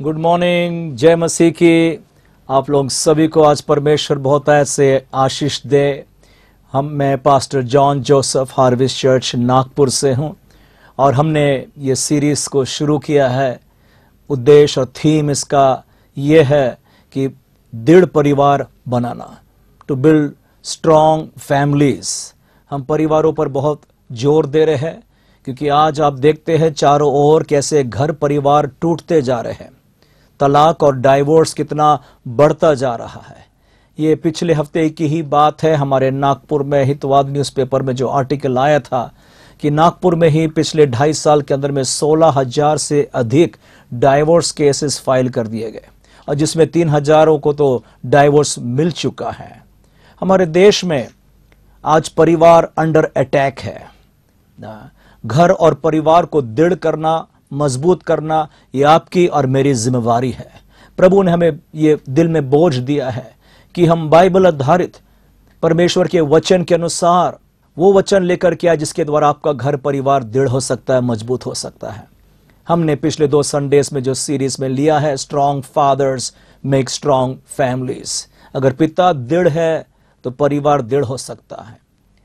Good morning, जय मसीह की। आप लोग सभी को आज परमेश्वर बहुत ऐसे आशीष दे। मैं pastor John Joseph harvest church Nagpur से हूं और हमने ये सीरीज को शुरू किया है। उद्देश्य और थीम इसका ये है कि दृढ़ परिवार बनाना, टू बिल्ड स्ट्रॉन्ग फैमिलीज। हम परिवारों पर बहुत जोर दे रहे हैं क्योंकि आज आप देखते हैं चारों ओर कैसे घर परिवार टूटते जा रहे हैं। तलाक और डाइवोर्स कितना बढ़ता जा रहा है। ये पिछले हफ्ते की ही बात है। हमारे नागपुर में हितवाद न्यूज़पेपर में जो आर्टिकल आया था कि नागपुर में ही पिछले 2.5 साल के अंदर में 16,000 से अधिक डाइवोर्स केसेस फाइल कर दिए गए और जिसमें 3,000 को तो डाइवोर्स मिल चुका है। हमारे देश में आज परिवार अंडर अटैक है। घर और परिवार को दृढ़ करना, मजबूत करना, ये आपकी और मेरी जिम्मेवारी है। प्रभु ने हमें ये दिल में बोझ दिया है कि हम बाइबल आधारित परमेश्वर के वचन के अनुसार वो वचन लेकर के आए जिसके द्वारा आपका घर परिवार दृढ़ हो सकता है, मजबूत हो सकता है। हमने पिछले 2 संडेज में जो सीरीज में लिया है, strong fathers make strong families. अगर पिता दृढ़ है तो परिवार दृढ़ हो सकता है।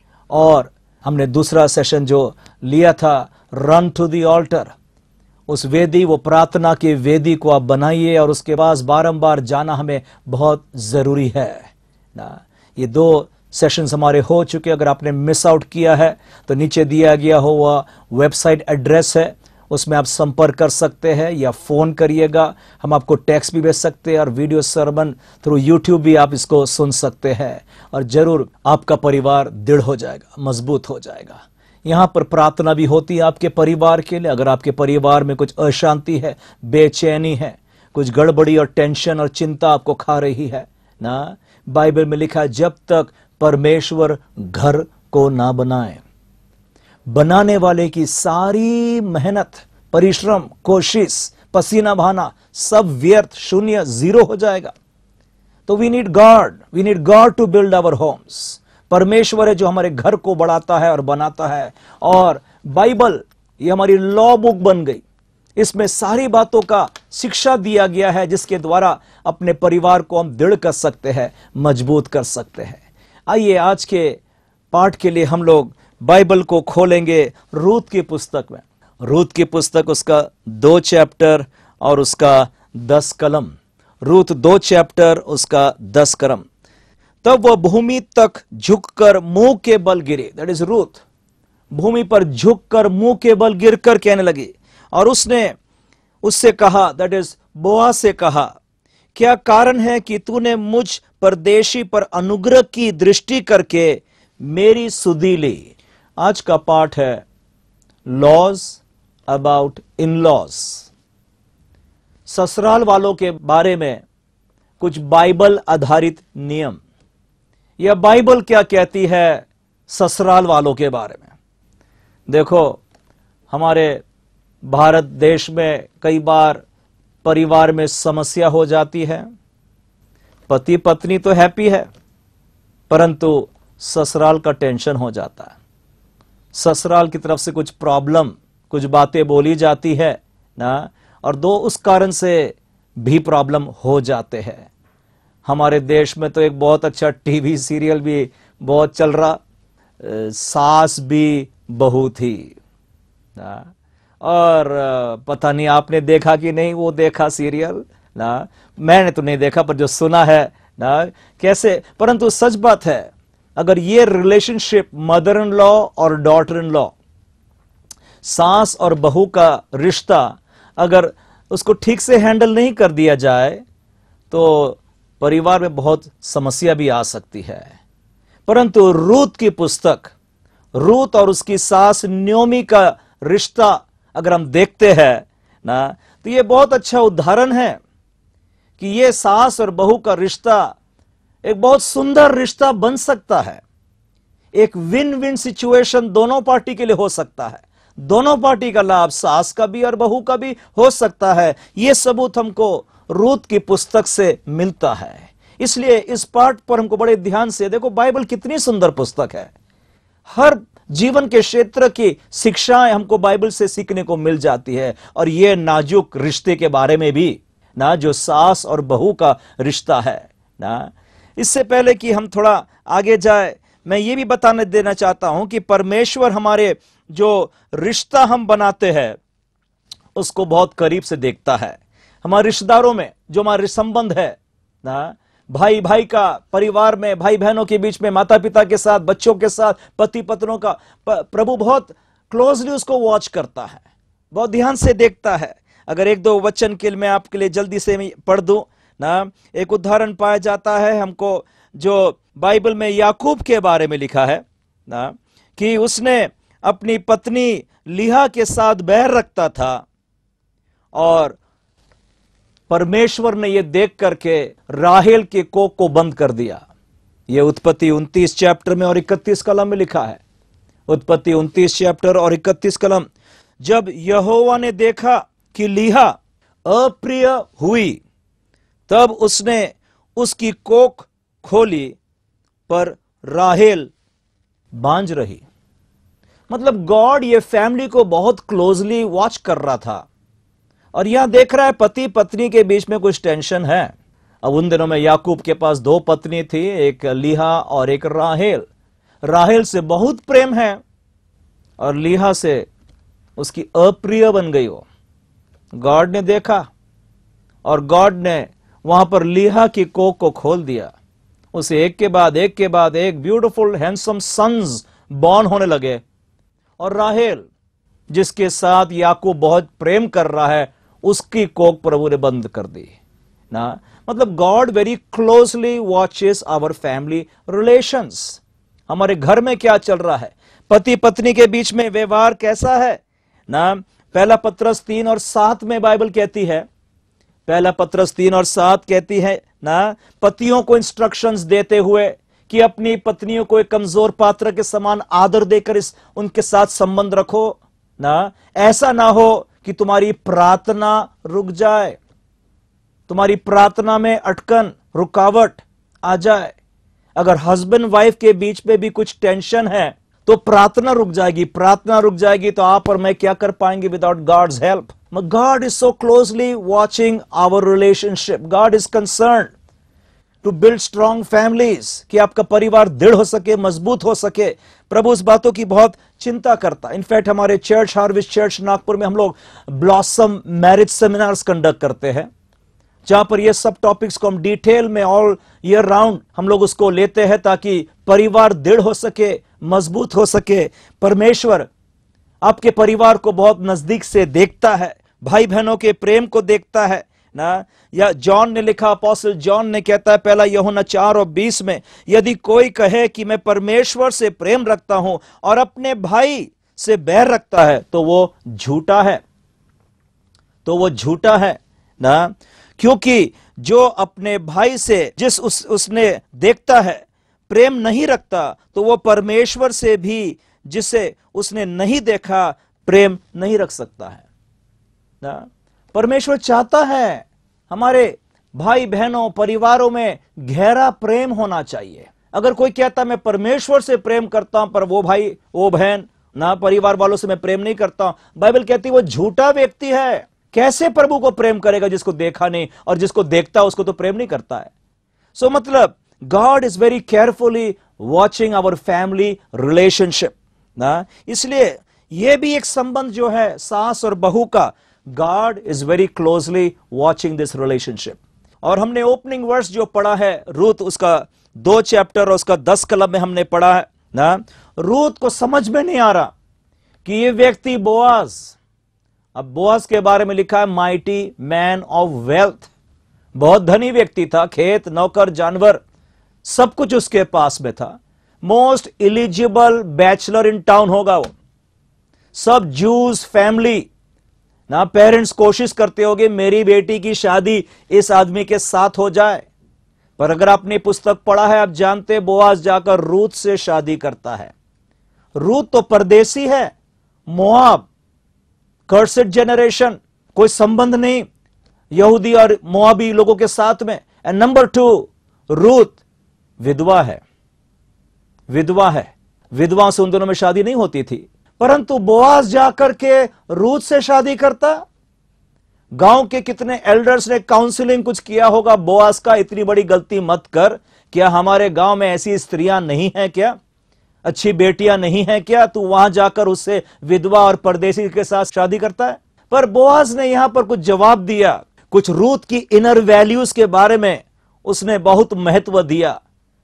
और हमने दूसरा सेशन जो लिया था, रन टू द ऑल्टर, उस वेदी, वो प्रार्थना की वेदी को आप बनाइए और उसके पास बारंबार जाना हमें बहुत जरूरी है ना। ये 2 सेशंस हमारे हो चुके। अगर आपने मिस आउट किया है तो नीचे दिया गया हो वह वेबसाइट एड्रेस है, उसमें आप संपर्क कर सकते हैं या फोन करिएगा। हम आपको टेक्स्ट भी भेज सकते हैं और वीडियो सरमन थ्रू यूट्यूब भी आप इसको सुन सकते हैं और जरूर आपका परिवार दृढ़ हो जाएगा, मजबूत हो जाएगा। यहाँ पर प्रार्थना भी होती है आपके परिवार के लिए। अगर आपके परिवार में कुछ अशांति है, बेचैनी है, कुछ गड़बड़ी और टेंशन और चिंता आपको खा रही है ना, बाइबल में लिखा है जब तक परमेश्वर घर को ना बनाए, बनाने वाले की सारी मेहनत, परिश्रम, कोशिश, पसीना बहाना सब व्यर्थ, शून्य, जीरो हो जाएगा। तो we need God to build our homes. परमेश्वर है जो हमारे घर को बढ़ाता है और बनाता है। और बाइबल ये हमारी लॉ बुक बन गई। इसमें सारी बातों का शिक्षा दिया गया है जिसके द्वारा अपने परिवार को हम दृढ़ कर सकते हैं, मजबूत कर सकते हैं। आइए आज के पाठ के लिए हम लोग बाइबल को खोलेंगे रूत की पुस्तक में। रूत की पुस्तक, उसका 2 चैप्टर और उसका 10 कलम। रूत 2 चैप्टर, उसका 10 कलम। तब वह भूमि तक झुककर मुंह के बल गिरे। That is Ruth. भूमि पर झुककर मुंह के बल गिरकर कहने लगी और उसने उससे कहा, दैट इज बोआ से कहा, क्या कारण है कि तूने मुझ परदेशी पर अनुग्रह की दृष्टि करके मेरी सुधि ली। आज का पाठ है लॉज अबाउट इन-लॉज। ससुराल वालों के बारे में कुछ बाइबल आधारित नियम। यह बाइबल क्या कहती है ससुराल वालों के बारे में। देखो, हमारे भारत देश में कई बार परिवार में समस्या हो जाती है। पति पत्नी तो हैप्पी है परंतु ससुराल का टेंशन हो जाता है। ससुराल की तरफ से कुछ प्रॉब्लम, कुछ बातें बोली जाती है ना, और उस कारण से भी प्रॉब्लम हो जाते हैं। हमारे देश में तो एक बहुत अच्छा टीवी सीरियल भी बहुत चल रहा, सास भी बहू थी ना। और पता नहीं आपने देखा कि नहीं वो देखा सीरियल ना। मैंने तो नहीं देखा पर जो सुना है ना, कैसे। परंतु सच बात है, अगर ये रिलेशनशिप मदर इन लॉ और डॉटर इन लॉ, सास और बहू का रिश्ता, अगर उसको ठीक से हैंडल नहीं कर दिया जाए तो परिवार में बहुत समस्या भी आ सकती है। परंतु रूत की पुस्तक, रूत और उसकी सास न्योमी का रिश्ता अगर हम देखते हैं ना, तो यह बहुत अच्छा उदाहरण है कि यह सास और बहू का रिश्ता एक बहुत सुंदर रिश्ता बन सकता है। एक विन विन सिचुएशन दोनों पार्टी के लिए हो सकता है। दोनों पार्टी का लाभ, सास का भी और बहू का भी हो सकता है। यह सबूत हमको रूत की पुस्तक से मिलता है। इसलिए इस पाठ पर हमको बड़े ध्यान से देखो, बाइबल कितनी सुंदर पुस्तक है। हर जीवन के क्षेत्र की शिक्षाएं हमको बाइबल से सीखने को मिल जाती है। और यह नाजुक रिश्ते के बारे में भी ना, जो सास और बहू का रिश्ता है ना। इससे पहले कि हम थोड़ा आगे जाए, मैं ये भी बताने देना चाहता हूं कि परमेश्वर हमारे जो रिश्ता हम बनाते हैं उसको बहुत करीब से देखता है। हमारे रिश्तेदारों में जो हमारे संबंध है ना, भाई भाई का, परिवार में भाई बहनों के बीच में, माता पिता के साथ, बच्चों के साथ, पति पत्नियों का, प्रभु बहुत क्लोजली उसको वॉच करता है, बहुत ध्यान से देखता है। अगर एक दो वचन के मैं आपके लिए जल्दी से पढ़ दूं ना, एक उदाहरण पाया जाता है हमको जो बाइबल में याकूब के बारे में लिखा है ना, कि उसने अपनी पत्नी लिहा के साथ बैर रखता था और परमेश्वर ने यह देख करके राहेल के कोख को बंद कर दिया। यह उत्पत्ति 29 चैप्टर में और 31 कलम में लिखा है। उत्पत्ति 29 चैप्टर और 31 कलम। जब यहोवा ने देखा कि लिहा अप्रिय हुई, तब उसने उसकी कोख खोली, पर राहेल बांझ रही। मतलब गॉड ये फैमिली को बहुत क्लोजली वॉच कर रहा था और यहां देख रहा है पति पत्नी के बीच में कुछ टेंशन है। अब उन दिनों में याकूब के पास 2 पत्नी थी, एक लिहा और एक राहेल। राहेल से बहुत प्रेम है और लिहा से उसकी अप्रिय बन गई वो। गॉड ने देखा और गॉड ने वहां पर लिहा की कोख को खोल दिया। उसे एक के बाद एक ब्यूटीफुल हैंडसम सन्स बॉर्न होने लगे और राहेल जिसके साथ याकूब बहुत प्रेम कर रहा है, उसकी कोख प्रभु ने बंद कर दी ना। मतलब God very closely watches our family relations. हमारे घर में क्या चल रहा है, पति पत्नी के बीच में व्यवहार कैसा है ना। पहला पत्रस 3 और 7 में बाइबल कहती है, पहला पत्रस 3 और 7 कहती है ना, पतियों को इंस्ट्रक्शंस देते हुए कि अपनी पत्नियों को एक कमजोर पात्र के समान आदर देकर उनके साथ संबंध रखो ना। ऐसा ना हो कि तुम्हारी प्रार्थना रुक जाए, तुम्हारी प्रार्थना में अटकन, रुकावट आ जाए। अगर हस्बैंड वाइफ के बीच में भी कुछ टेंशन है तो प्रार्थना रुक जाएगी। प्रार्थना रुक जाएगी तो आप और मैं क्या कर पाएंगे without God's help. God is so closely watching our relationship. God is concern to build strong families, कि आपका परिवार दृढ़ हो सके, मजबूत हो सके। प्रभु इस बातों की बहुत चिंता करता है। इनफैक्ट हमारे चर्च, हार्वेस्ट चर्च नागपुर में हम लोग ब्लॉसम मैरिज सेमिनार्स कंडक्ट करते हैं, जहां पर ये सब टॉपिक्स को हम डिटेल में ऑल ईयर राउंड हम लोग उसको लेते हैं ताकि परिवार दृढ़ हो सके, मजबूत हो सके। परमेश्वर आपके परिवार को बहुत नजदीक से देखता है, भाई बहनों के प्रेम को देखता है ना। या जॉन ने लिखा, अपोस्टल जॉन ने कहता है पहला यूहन्ना 4 और 20 में, यदि कोई कहे कि मैं परमेश्वर से प्रेम रखता हूं और अपने भाई से बैर रखता है तो वो झूठा है, तो वो झूठा है ना। क्योंकि जो अपने भाई से उसने देखता है प्रेम नहीं रखता, तो वो परमेश्वर से भी जिसे उसने नहीं देखा प्रेम नहीं रख सकता है ना। परमेश्वर चाहता है हमारे भाई बहनों, परिवारों में गहरा प्रेम होना चाहिए। अगर कोई कहता मैं परमेश्वर से प्रेम करता हूं पर वो भाई वो बहन ना, परिवार वालों से मैं प्रेम नहीं करता हूं, बाइबल कहती है वो झूठा व्यक्ति है। कैसे प्रभु को प्रेम करेगा जिसको देखा नहीं, और जिसको देखता उसको तो प्रेम नहीं करता है। सो मतलब God is very carefully watching our family relationship ना। इसलिए यह भी एक संबंध जो है सास और बहू का, God is very closely watching this relationship। और हमने ओपनिंग वर्स जो पढ़ा है रूत, उसका 2 चैप्टर और उसका 10 कलम में हमने पढ़ा है ना। रूत को समझ में नहीं आ रहा कि ये व्यक्ति बोआज, अब बोआज के बारे में लिखा है माइटी मैन ऑफ वेल्थ, बहुत धनी व्यक्ति था, खेत, नौकर, जानवर सब कुछ उसके पास में था। Most eligible bachelor in town होगा वो। सब जूस फैमिली ना, पेरेंट्स कोशिश करते होंगे मेरी बेटी की शादी इस आदमी के साथ हो जाए, पर अगर आपने पुस्तक पढ़ा है आप जानते बोआज जाकर रूत से शादी करता है। रूत तो परदेसी है, मोआब, कर्सेड जनरेशन, कोई संबंध नहीं यहूदी और मोआबी लोगों के साथ में। एंड नंबर 2, रूत विधवा है, विधवा है। विधवाओं से उन दिनों में शादी नहीं होती थी, परंतु बोआज जाकर के रूत से शादी करता। गांव के कितने एल्डर्स ने काउंसलिंग कुछ किया होगा, बोआज का इतनी बड़ी गलती मत कर, क्या हमारे गांव में ऐसी स्त्रियां नहीं हैं क्या, अच्छी बेटियां नहीं हैं क्या, तू वहां जाकर उससे विधवा और परदेसी के साथ शादी करता है। पर बोआज ने यहां पर कुछ जवाब दिया, कुछ रूथ की इनर वैल्यूज के बारे में उसने बहुत महत्व दिया।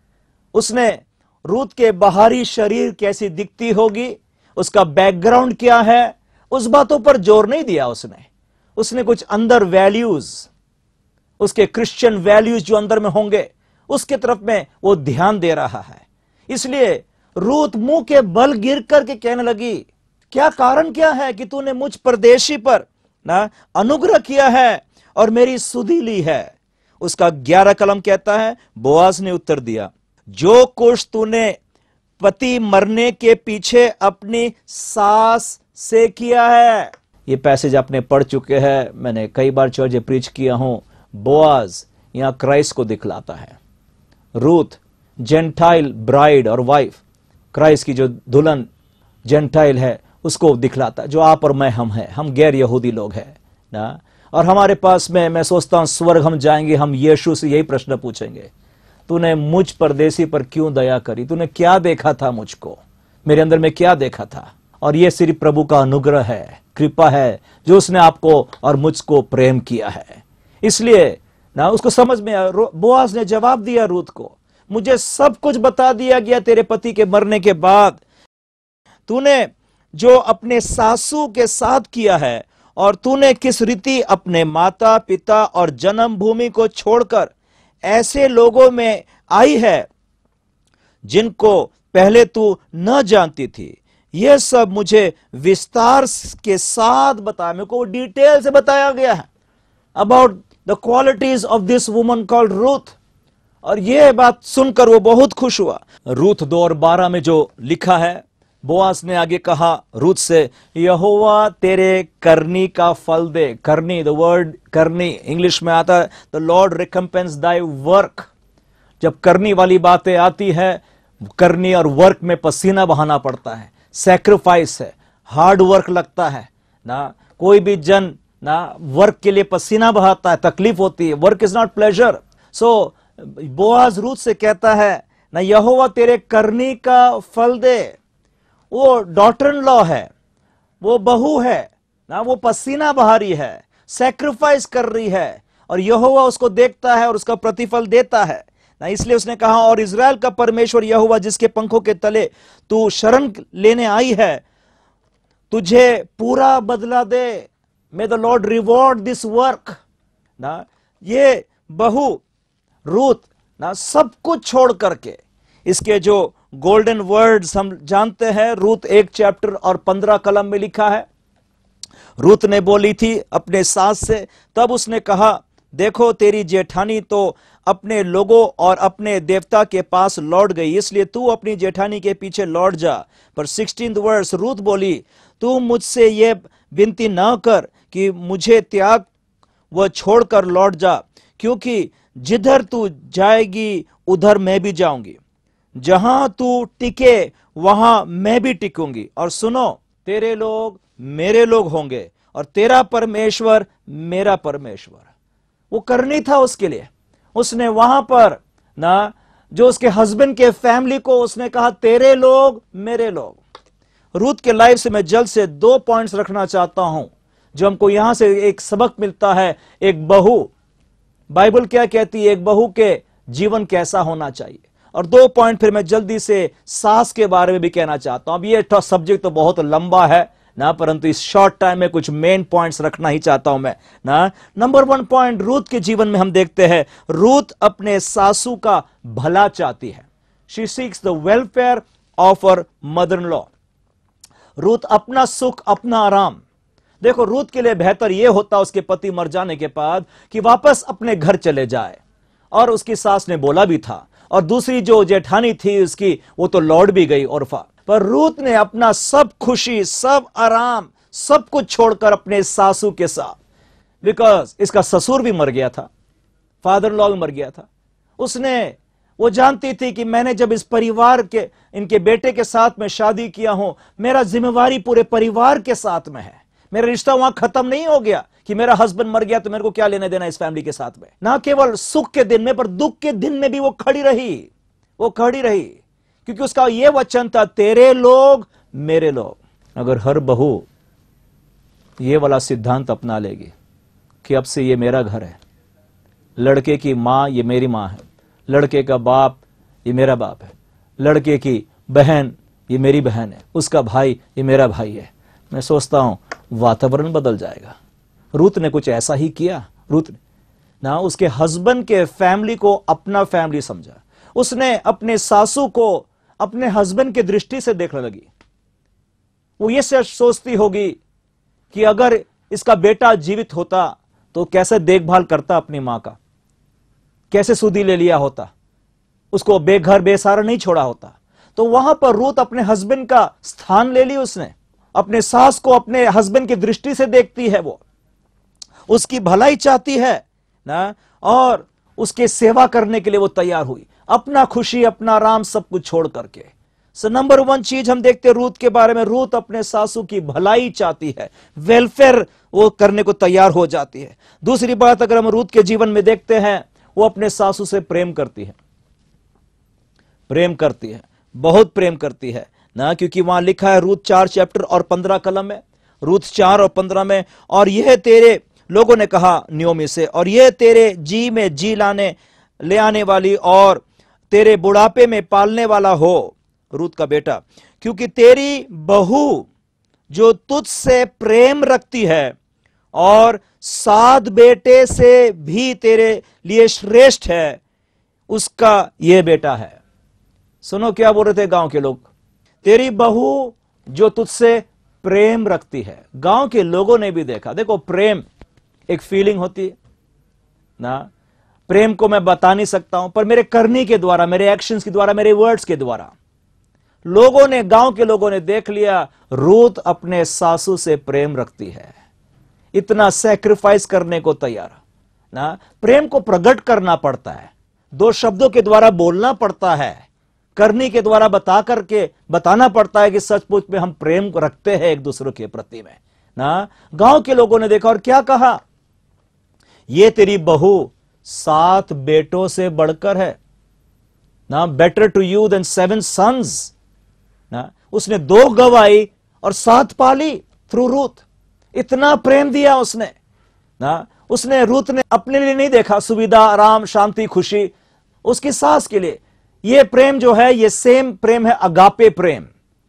उसने रूथ के बाहरी शरीर कैसी दिखती होगी, उसका बैकग्राउंड क्या है, उस बातों पर जोर नहीं दिया उसने कुछ अंदर वैल्यूज, उसके क्रिश्चियन वैल्यूज जो अंदर में होंगे उसके तरफ में वो ध्यान दे रहा है। इसलिए रूथ मुंह के बल गिर करके कहने लगी, क्या कारण क्या है कि तूने मुझ परदेशी पर ना अनुग्रह किया है और मेरी सुधि ली है। उसका 11 कलम कहता है, बोआज ने उत्तर दिया, जो कुछ तूने पति मरने के पीछे अपनी सास से किया है। ये पैसेज आपने पढ़ चुके हैं, मैंने कई बार चर्च में प्रीच किया हूं। बोआज यहां क्राइस्ट को दिखलाता है। रूथ जेंटाइल ब्राइड और वाइफ, क्राइस्ट की जो दुल्हन जेंटाइल है उसको दिखलाता है, जो आप और मैं हम हैं, हम गैर यहूदी लोग हैं ना। और हमारे पास में, मैं सोचता हूं स्वर्ग हम जाएंगे, हम यीशु से यही प्रश्न पूछेंगे, तूने मुझ परदेसी पर क्यों दया करी, तूने क्या देखा था मुझको, मेरे अंदर में क्या देखा था। और यह सिर्फ प्रभु का अनुग्रह है, कृपा है, जो उसने आपको और मुझको प्रेम किया है। इसलिए ना उसको समझ में आया। बोआज ने जवाब दिया रूथ को, मुझे सब कुछ बता दिया गया तेरे पति के मरने के बाद, तूने जो अपने सासू के साथ किया है और तूने किस रीति अपने माता पिता और जन्मभूमि को छोड़कर ऐसे लोगों में आई है जिनको पहले तू न जानती थी। यह सब मुझे विस्तार के साथ बताया, मेरे को डिटेल से बताया गया है about the qualities of this woman called Ruth. और यह बात सुनकर वो बहुत खुश हुआ। रूथ 2 और 12 में जो लिखा है, बोआज ने आगे कहा रूथ से, यहोवा तेरे करनी का फल दे। करनी, द वर्ड करनी इंग्लिश में आता है the Lord recompense thy work. जब करनी वाली बातें आती है, करनी और वर्क में पसीना बहाना पड़ता है, सैक्रिफाइस है, हार्ड वर्क लगता है ना। कोई भी जन ना वर्क के लिए पसीना बहाता है, तकलीफ होती है, work is not pleasure. So Boaz Ruth से कहता है ना, यहोवा तेरे करनी का फल दे। वो डॉटर इन लॉ है, वो बहू है ना, वो पसीना बहा रही है, सैक्रिफाइस कर रही है, और यहोवा उसको देखता है और उसका प्रतिफल देता है ना। इसलिए उसने कहा, और इज़राइल का परमेश्वर यहोवा जिसके पंखों के तले तू शरण लेने आई है, तुझे पूरा बदला दे। May the lord reward this work ना। ये बहू रूथ ना सब कुछ छोड़ करके, इसके जो गोल्डन वर्ड्स हम जानते हैं, रूथ 1 चैप्टर और 15 कलम में लिखा है। रूथ ने बोली थी अपने सास से, तब उसने कहा, देखो तेरी जेठानी तो अपने लोगों और अपने देवता के पास लौट गई, इसलिए तू अपनी जेठानी के पीछे लौट जा। पर 16th वर्स, रूथ बोली, तू मुझसे ये विनती ना कर कि मुझे त्याग व छोड़कर लौट जा, क्योंकि जिधर तू जाएगी उधर मैं भी जाऊंगी, जहां तू टिके वहां मैं भी टिकूंगी। और सुनो, तेरे लोग मेरे लोग होंगे और तेरा परमेश्वर मेरा परमेश्वर। वो करनी था उसके लिए। उसने वहां पर ना जो उसके हस्बैंड के फैमिली को उसने कहा, तेरे लोग मेरे लोग। रूथ के लाइफ से मैं जल्द से 2 पॉइंट्स रखना चाहता हूं जो हमको यहां से एक सबक मिलता है। एक बहू, बाइबल क्या कहती है, एक बहू के जीवन कैसा होना चाहिए। और 2 पॉइंट फिर मैं जल्दी से सास के बारे में भी कहना चाहता हूं। अब ये सब्जेक्ट तो बहुत लंबा है ना, परंतु इस शॉर्ट टाइम में कुछ मेन पॉइंट्स रखना ही चाहता हूं मैं ना। नंबर 1 पॉइंट रूथ के जीवन में हम देखते हैं, रूथ अपने सासू का भला चाहती है। She seeks the welfare of her mother in law. Ruth अपना सुख, अपना आराम। देखो, रूथ के लिए बेहतर यह होता उसके पति मर जाने के बाद कि वापस अपने घर चले जाए, और उसकी सास ने बोला भी था। और दूसरी जो जेठानी थी उसकी, वो तो लौट भी गई औरफा। पर रूथ ने अपना सब खुशी, सब आराम, सब कुछ छोड़कर अपने सासू के साथ, बिकॉज इसका ससुर भी मर गया था, फादर लॉ भी मर गया था। वो जानती थी कि मैंने जब इस परिवार के, इनके बेटे के साथ में शादी किया हूं, मेरा जिम्मेवारी पूरे परिवार के साथ में है। मेरा रिश्ता वहां खत्म नहीं हो गया कि मेरा हस्बैंड मर गया तो मेरे को क्या लेने देना इस फैमिली के साथ में। ना केवल सुख के दिन में पर दुख के दिन में भी वो खड़ी रही, वो खड़ी रही, क्योंकि उसका ये वचन था, तेरे लोग मेरे लोग। अगर हर बहू ये वाला सिद्धांत अपना लेगी कि अब से ये मेरा घर है, लड़के की मां ये मेरी मां है, लड़के का बाप ये मेरा बाप है, लड़के की बहन ये मेरी बहन है, उसका भाई ये मेरा भाई है, मैं सोचता हूं वातावरण बदल जाएगा। रूत ने कुछ ऐसा ही किया। रूत ने ना उसके हस्बैंड के फैमिली को अपना फैमिली समझा। उसने अपने सासू को अपने हस्बैंड की दृष्टि से देखने लगी। वो ये सोचती होगी कि अगर इसका बेटा जीवित होता तो कैसे देखभाल करता अपनी मां का, कैसे सुधी ले लिया होता, उसको बेघर बेसहारा नहीं छोड़ा होता। तो वहां पर रूत अपने हस्बैंड का स्थान ले ली। उसने अपने सास को अपने हस्बैंड की दृष्टि से देखती है, वो उसकी भलाई चाहती है ना, और उसके सेवा करने के लिए वो तैयार हुई, अपना खुशी अपना आराम सब कुछ छोड़ करके। सो नंबर 1 चीज हम देखते हैं रूत के बारे में, रूत अपने सासू की भलाई चाहती है, वेलफेयर वो करने को तैयार हो जाती है। दूसरी बात अगर हम रूत के जीवन में देखते हैं, वो अपने सासू से प्रेम करती है, प्रेम करती है, बहुत प्रेम करती है ना, क्योंकि वहां लिखा है रूत 4 चैप्टर और 15 कलम में, रूत 4 और 15 में, और यह तेरे लोगों ने कहा नियोमी से, और यह तेरे जी में जी ले आने वाली और तेरे बुढ़ापे में पालने वाला हो, रूत का बेटा, क्योंकि तेरी बहू जो तुझसे प्रेम रखती है और 7 बेटे से भी तेरे लिए श्रेष्ठ है, उसका यह बेटा है। सुनो क्या बोल रहे थे गांव के लोग, तेरी बहू जो तुझसे प्रेम रखती है। गांव के लोगों ने भी देखा। देखो, प्रेम एक फीलिंग होती है ना, प्रेम को मैं बता नहीं सकता हूं, पर मेरे करने के द्वारा, मेरे एक्शंस के द्वारा, मेरे वर्ड्स के द्वारा लोगों ने, गांव के लोगों ने देख लिया रूत अपने सासू से प्रेम रखती है, इतना सैक्रिफाइस करने को तैयार ना। प्रेम को प्रकट करना पड़ता है, 2 शब्दों के द्वारा बोलना पड़ता है, करने के द्वारा बता करके बताना पड़ता है कि सचमुच में हम प्रेम रखते हैं एक दूसरे के प्रति में ना। गांव के लोगों ने देखा और क्या कहा, ये तेरी बहू 7 बेटों से बढ़कर है ना, better to you than 7 sons ना। उसने 2 गवाई और 7 पाली थ्रू रूत। इतना प्रेम दिया उसने ना। उसने, रूत ने अपने लिए नहीं देखा सुविधा, आराम, शांति, खुशी, उसकी सास के लिए। यह प्रेम जो है, यह सेम प्रेम है अगापे प्रेम।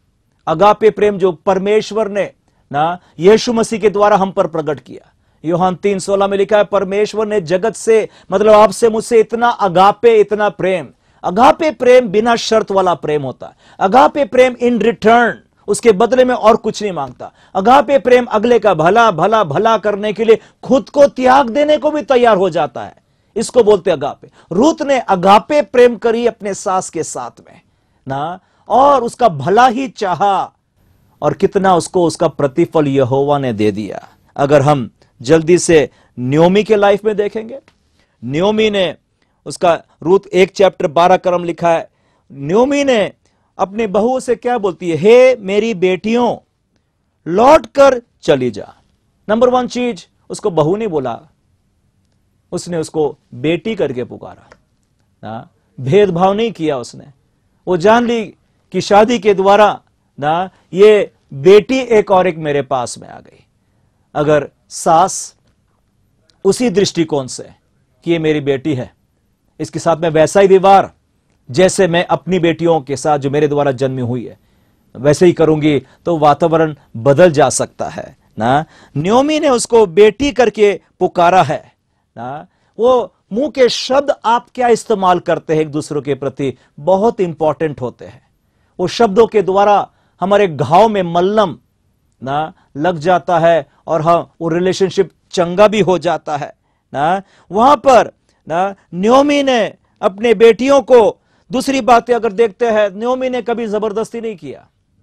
अगापे प्रेम जो परमेश्वर ने ना यीशु मसीह के द्वारा हम पर प्रकट किया। यूहन्ना 3:16 में लिखा है, परमेश्वर ने जगत से, मतलब आपसे मुझसे इतना अगापे, इतना प्रेम। अगापे प्रेम बिना शर्त वाला प्रेम होता है। अगापे प्रेम इन रिटर्न, उसके बदले में और कुछ नहीं मांगता। अगापे प्रेम अगले का भला भला भला करने के लिए खुद को त्याग देने को भी तैयार हो जाता है, इसको बोलते अगापे। रूत ने अगापे प्रेम करी अपने सास के साथ में ना, और उसका भला ही चाहा, और कितना उसको उसका प्रतिफल यहोवा ने दे दिया। अगर हम जल्दी से नियोमी के लाइफ में देखेंगे, नियोमी ने उसका, रूत 1 चैप्टर 12 कलम लिखा है, नियोमी ने अपने बहू से क्या बोलती है, हे मेरी बेटियों लौट कर चली जा। नंबर 1 चीज, उसको बहू नहीं बोला, उसने उसको बेटी करके पुकारा ना, भेदभाव नहीं किया उसने। वो जान ली कि शादी के द्वारा ना ये बेटी एक और एक मेरे पास में आ गई। अगर सास उसी दृष्टिकोण से कि ये मेरी बेटी है, इसके साथ में वैसा ही व्यवहार जैसे मैं अपनी बेटियों के साथ जो मेरे द्वारा जन्मी हुई है वैसे ही करूंगी, तो वातावरण बदल जा सकता है ना। नियोमी ने उसको बेटी करके पुकारा है ना। वो मुंह के शब्द आप क्या इस्तेमाल करते हैं एक दूसरे के प्रति, बहुत इंपॉर्टेंट होते हैं। वो शब्दों के द्वारा हमारे घाव में मल्लम ना लग जाता है, और हाँ, वो रिलेशनशिप चंगा भी हो जाता है ना। वहां पर ना नियोमी ने अपने बेटियों को, दूसरी बातें अगर देखते हैं, नियोमी ने कभी जबरदस्ती नहीं किया।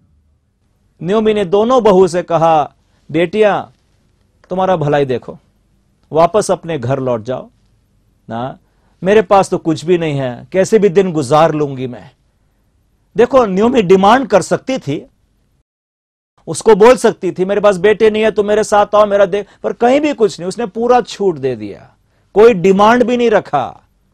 नियोमी ने दोनों बहू से कहा, बेटियां तुम्हारा भलाई देखो, वापस अपने घर लौट जाओ ना, मेरे पास तो कुछ भी नहीं है, कैसे भी दिन गुजार लूंगी मैं। देखो, नियोमी डिमांड कर सकती थी, उसको बोल सकती थी मेरे पास बेटे नहीं है तो मेरे साथ आओ मेरा देख, पर कहीं भी कुछ नहीं, उसने पूरा छूट दे दिया, कोई डिमांड भी नहीं रखा।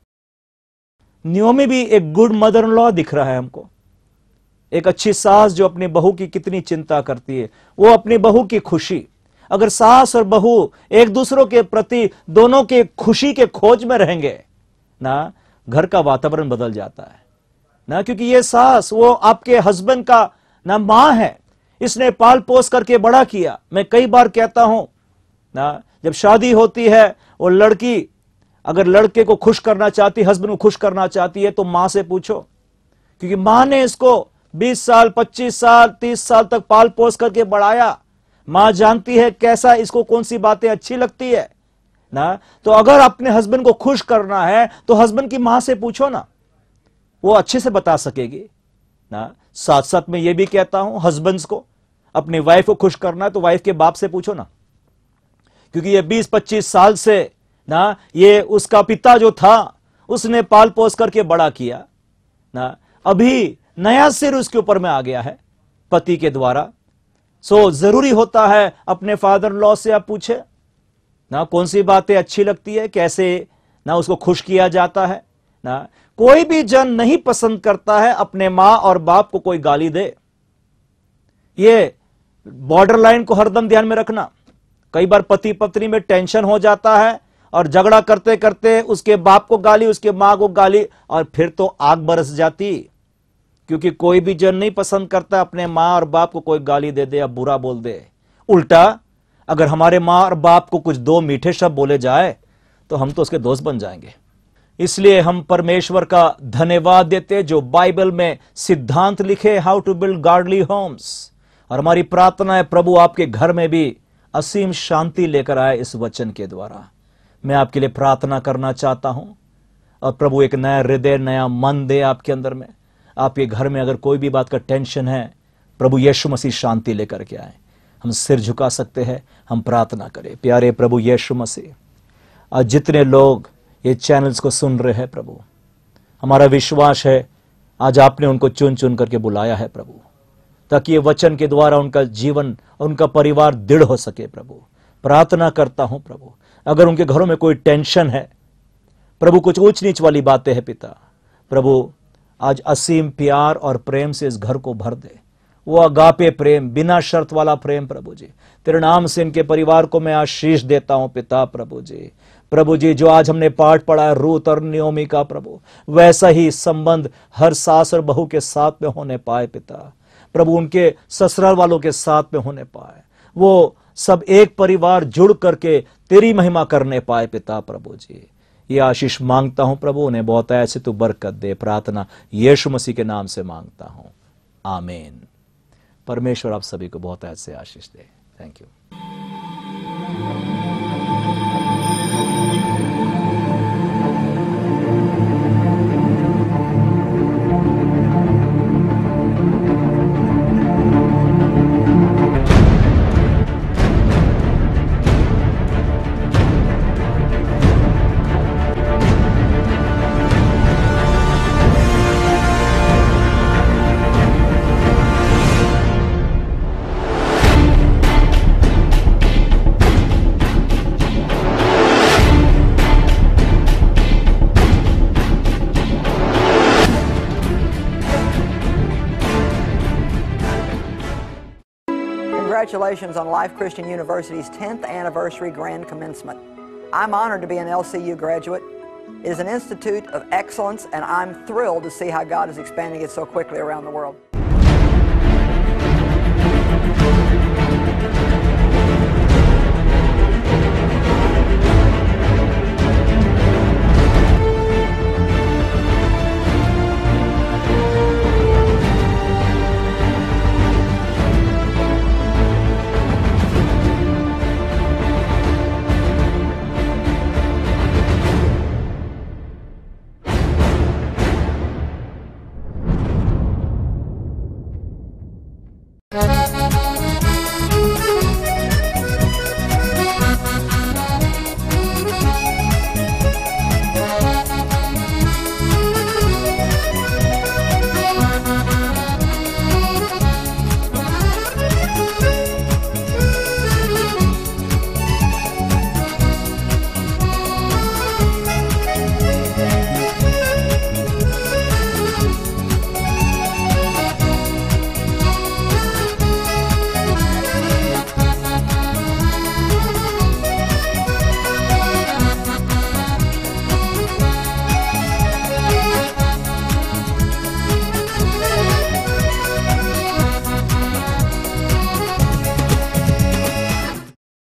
नियोमी भी एक गुड मदर इन लॉ दिख रहा है हमको, एक अच्छी सास जो अपनी बहू की कितनी चिंता करती है, वो अपनी बहू की खुशी। अगर सास और बहू एक दूसरों के प्रति दोनों के खुशी के खोज में रहेंगे ना, घर का वातावरण बदल जाता है ना, क्योंकि ये सास वो आपके हस्बैंड का ना मां है, इसने पाल पोस करके बड़ा किया। मैं कई बार कहता हूं ना, जब शादी होती है वो लड़की अगर लड़के को खुश करना चाहती, हस्बैंड को खुश करना चाहती है तो मां से पूछो, क्योंकि मां ने इसको 20 साल 25 साल 30 साल तक पाल पोस करके बढ़ाया। मां जानती है कैसा इसको कौन सी बातें अच्छी लगती है ना। तो अगर अपने हस्बैंड को खुश करना है तो हस्बैंड की मां से पूछो ना, वो अच्छे से बता सकेगी ना। साथ साथ में ये भी कहता हूं, हस्बैंड्स को अपनी वाइफ को खुश करना है तो वाइफ के बाप से पूछो ना, क्योंकि ये 20-25 साल से ना ये उसका पिता जो था उसने पाल पोस करके बड़ा किया ना, अभी नया सिर उसके ऊपर में आ गया है पति के द्वारा। सो जरूरी होता है अपने फादर इन लॉ से आप पूछे ना कौन सी बातें अच्छी लगती है, कैसे ना उसको खुश किया जाता है ना। कोई भी जन नहीं पसंद करता है अपने मां और बाप को कोई गाली दे। ये बॉर्डर लाइन को हरदम ध्यान में रखना। कई बार पति पत्नी में टेंशन हो जाता है और झगड़ा करते करते उसके बाप को गाली, उसके मां को गाली, और फिर तो आग बरस जाती, क्योंकि कोई भी जन नहीं पसंद करता अपने मां और बाप को कोई गाली दे दे या बुरा बोल दे। उल्टा अगर हमारे मां और बाप को कुछ दो मीठे शब्द बोले जाए तो हम तो उसके दोस्त बन जाएंगे। इसलिए हम परमेश्वर का धन्यवाद देते जो बाइबल में सिद्धांत लिखे, how to build godly homes. और हमारी प्रार्थना है प्रभु आपके घर में भी असीम शांति लेकर आए इस वचन के द्वारा। मैं आपके लिए प्रार्थना करना चाहता हूं, और प्रभु एक नया हृदय नया मन दे आपके अंदर में। आपके घर में अगर कोई भी बात का टेंशन है, प्रभु यीशु मसीह शांति लेकर के आए। हम सिर झुका सकते हैं, हम प्रार्थना करें। प्यारे प्रभु यीशु मसीह, आज जितने लोग ये चैनल्स को सुन रहे हैं प्रभु, हमारा विश्वास है आज आपने उनको चुन चुन करके बुलाया है प्रभु, ताकि ये वचन के द्वारा उनका जीवन उनका परिवार दृढ़ हो सके। प्रभु प्रार्थना करता हूं प्रभु, अगर उनके घरों में कोई टेंशन है प्रभु, कुछ ऊंच नीच वाली बातें हैं पिता, प्रभु आज असीम प्यार और प्रेम से इस घर को भर दे। वो अगापे प्रेम, बिना शर्त वाला प्रेम प्रभु जी, तेरे नाम से इनके परिवार को मैं आशीष देता हूं पिता। प्रभु जी जो आज हमने पाठ पढ़ा है रूत और नियोमी का प्रभु, वैसा ही संबंध हर सास और बहू के साथ में होने पाए पिता। प्रभु उनके ससुराल वालों के साथ में होने पाए, वो सब एक परिवार जुड़ करके तेरी महिमा करने पाए पिता। प्रभु जी ये आशीष मांगता हूं प्रभु, उन्हें बहुत ऐसे तू बरकत दे। प्रार्थना यीशु मसीह के नाम से मांगता हूं, आमीन। परमेश्वर आप सभी को बहुत ऐसे आशीष दे। Thank you. Congratulations on Life Christian University's 10th anniversary grand commencement. I'm honored to be an LCU graduate. It is an institute of excellence, and I'm thrilled to see how God is expanding it so quickly around the world.